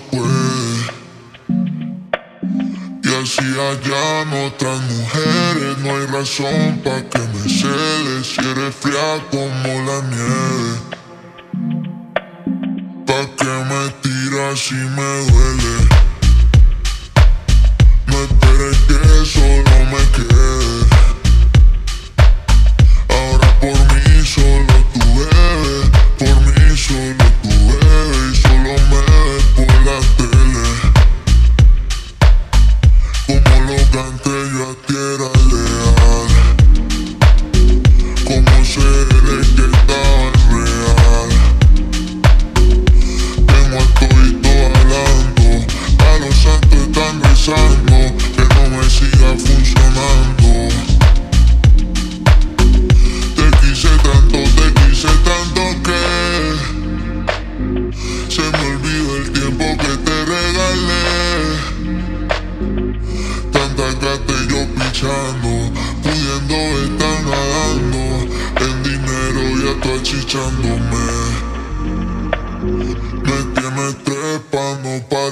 puede. Y así hayan otras mujeres, no hay razón pa' que me celes. Si eres fría como la nieve, pa' que me tiras si me duele. No esperes que solo me quede. Ahora por mí solo tú bebes, por mí solo tú bebes. Y solo me ves por la tele. Como lo canté yo a ti era leal. Como seres que estaban real. Tengo a todito hablando, a los santos están rezando que no me siga funcionando. Te quise tanto que se me olvidó el tiempo que te regalé. Tanta gata y yo pichando, pudiendo estar nadando en dinero y a tú achichándome. Me tienes trepando pa'